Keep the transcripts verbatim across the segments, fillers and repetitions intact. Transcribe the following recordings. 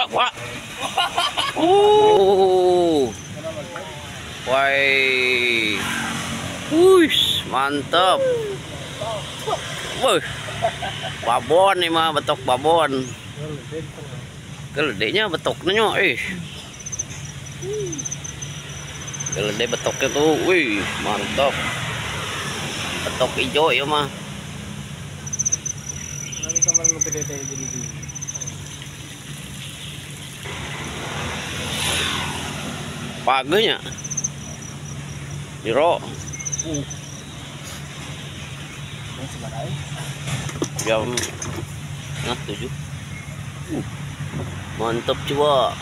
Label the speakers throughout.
Speaker 1: Wah, wah. Uh. Woi. Wush, mantap. Wuh. Babon nih mah, betok babon. Geledenya betoknya eh. Gelede betoknya tuh, wih, mantap. Betok hijau ya mah. Paginya Jiro jam nah tujuh. Uh, mantep coba.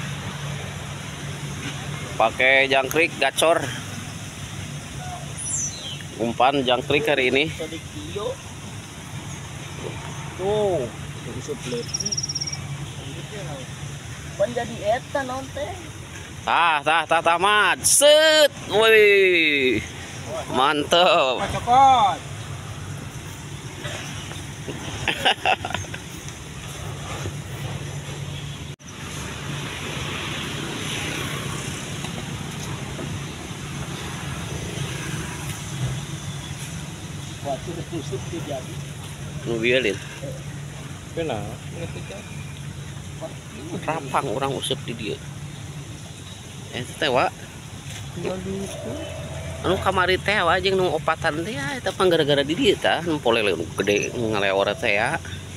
Speaker 1: Pakai jangkrik gacor. Umpan jangkrik hari ini.
Speaker 2: Tuh, bisa peleti. Pan jadi eta nonte.
Speaker 1: Tah, tah, tah, tamat. Set, wih, mantep.
Speaker 2: Cokot. Waktu ditusuk jadi.
Speaker 1: Nu biarin.
Speaker 2: Kenapa?
Speaker 1: Rapang orang usep di dia. Eh teh wa. Anu kamari teh wa jeung nu opatan teh ya eta pang gara-gara di dieu tah nu polele gede ngalewor teh ya.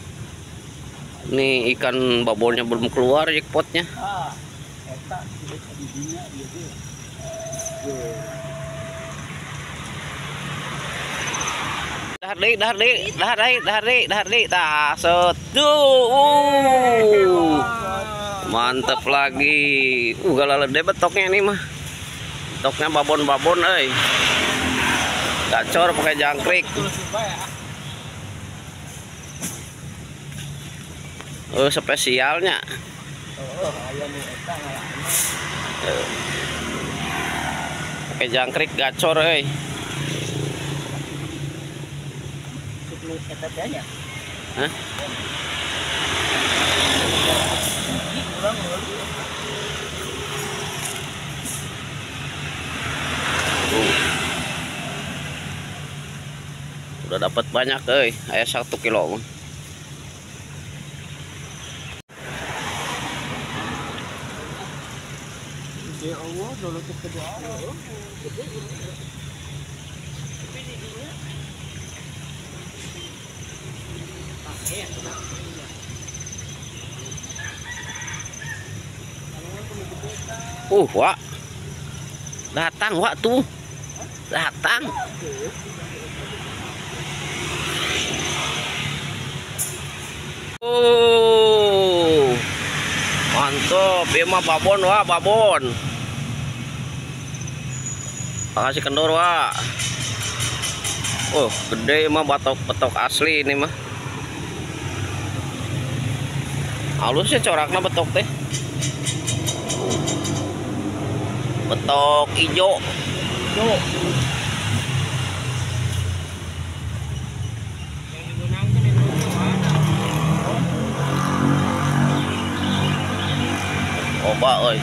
Speaker 1: Nih ikan babonnya belum keluar jackpotnya.
Speaker 2: Ah, eta di dinya ieu ge.
Speaker 1: Dahar deui, dahar deui, dahar deui, dahar deui, dahar deui. Tah, set. Uh. Mantep lagi. Uh, galalede betoknya ini mah. Betoknya babon-babon euy. Gacor pakai jangkrik. Oh, spesialnya.
Speaker 2: Oh, aya nu eta ngalaan.
Speaker 1: Pakai jangkrik gacor euy.
Speaker 2: Sebelum eta teh nya.
Speaker 1: Hah? Uh. Udah dapat banyak euy, aya satu kilo mah.
Speaker 2: Ya Allah, dulu ke kedua.
Speaker 1: Uh, Wak. Datang, Wak tuh. Datang. Oh. Mantap, ieu mah babon, Wak, babon. Makasih kendor, Wak. Oh, gede mah batok-batok asli ini mah. Halusnya corakna betok teh. Betok hijau.
Speaker 2: Tuh.
Speaker 1: Oba euy.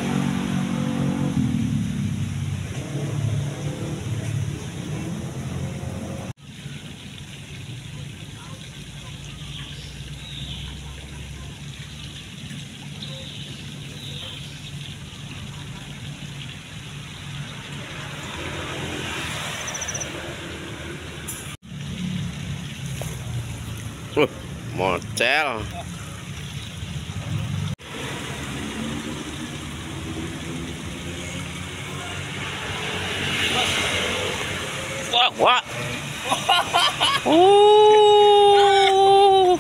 Speaker 1: Uh, mocel. Wah, wah. Uh.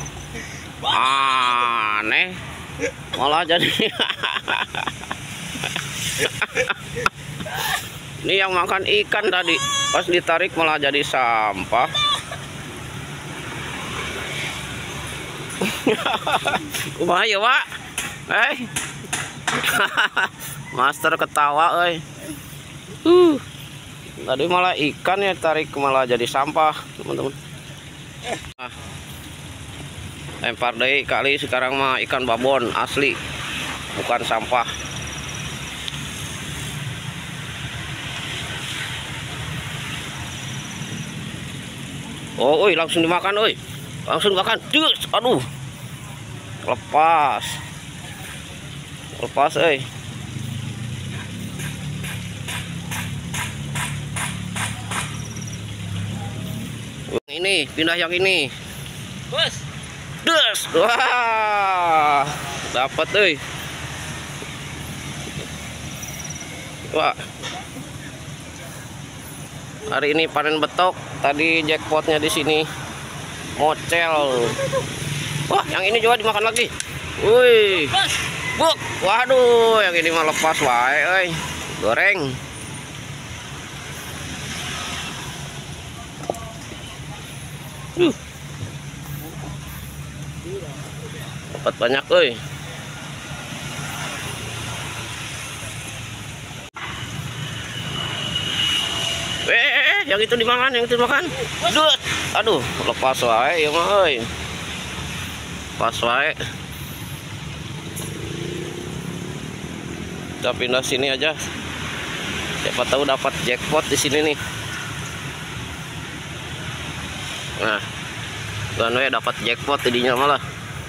Speaker 1: Aneh. Malah jadi. Ini yang makan ikan tadi, pas ditarik malah jadi sampah. Kumaha ya, Pak? Eh. Master ketawa euy. Uh. Tadi malah ikan ya tarik malah jadi sampah, teman-teman. Nah. lempar deui kali sekarang mah ikan babon asli, bukan sampah. Oh, oi, langsung dimakan, oi. Langsung dimakan. Dus, aduh. Lepas. Lepas, oi. Ini, pindah yang ini.
Speaker 2: Bos.
Speaker 1: Dus. Wah. Dapat, oi. Wah. Hari ini panen betok. Tadi jackpotnya di sini mocel. Wah, yang ini juga dimakan lagi. Wih. Buk. Waduh, yang ini mah lepas wae, euy. Goreng. Uh. Dapat banyak, euy. Eh, yang itu dimakan, yang itu dimakan. Duh, aduh, lepas wae ya mah euy. Pas wae. Kita pindah sini aja. Siapa tahu dapat jackpot di sini nih. Nah, kan we dapat jackpot tadinya malah.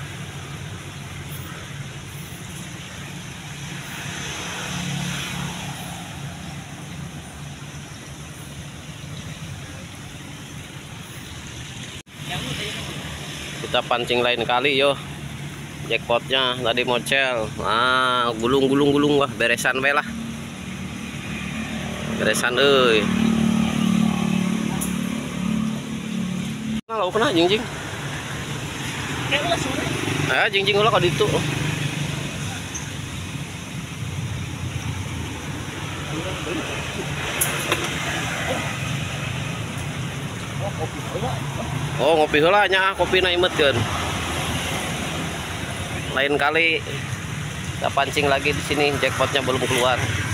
Speaker 1: Kita pancing lain kali yo. Jackpotnya tadi mocel. Ah, gulung-gulung-gulung wah, beresan we lah. Beresan euy. Nah, lauk kena jingjing. Ah, jingjing ulah ka ditu. Oh, ngopi heula nya, kopi na imetkeun. Lain kali kita pancing lagi di sini, jackpotnya belum keluar.